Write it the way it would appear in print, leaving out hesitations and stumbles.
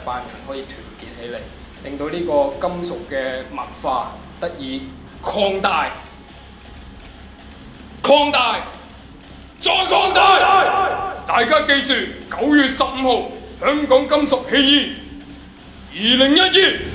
班人可以團結起嚟，令到呢個金屬嘅文化得以擴大、擴大、再擴大。大家記住，9月15號香港金屬起義，2012。